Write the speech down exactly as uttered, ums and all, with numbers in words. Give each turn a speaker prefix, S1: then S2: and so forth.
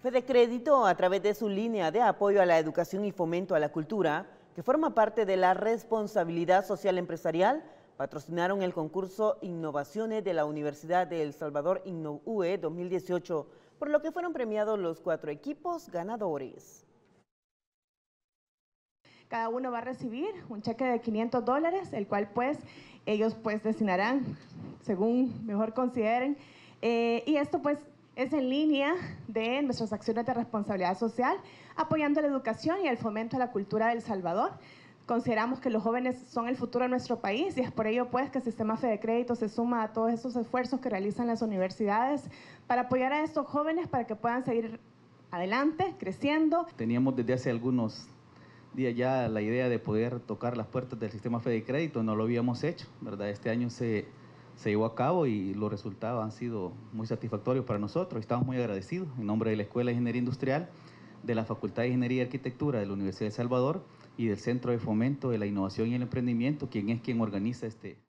S1: FedeCrédito, a través de su línea de apoyo a la educación y fomento a la cultura, que forma parte de la responsabilidad social empresarial, patrocinaron el concurso Innovaciones de la Universidad de El Salvador InnoUE dos mil dieciocho, por lo que fueron premiados los cuatro equipos ganadores.
S2: Cada uno va a recibir un cheque de quinientos dólares, el cual pues ellos pues destinarán según mejor consideren. Eh, y esto pues es en línea de nuestras acciones de responsabilidad social, apoyando la educación y el fomento a la cultura de El Salvador. Consideramos que los jóvenes son el futuro de nuestro país y es por ello pues que el sistema FedeCrédito se suma a todos estos esfuerzos que realizan las universidades para apoyar a estos jóvenes para que puedan seguir adelante, creciendo.
S3: Teníamos desde hace algunos días ya la idea de poder tocar las puertas del sistema FedeCrédito, no lo habíamos hecho, ¿verdad? Este año se, se llevó a cabo y los resultados han sido muy satisfactorios para nosotros. Estamos muy agradecidos en nombre de la Escuela de Ingeniería Industrial, de la Facultad de Ingeniería y Arquitectura de la Universidad de El Salvador y del Centro de Fomento de la Innovación y el Emprendimiento, quien es quien organiza este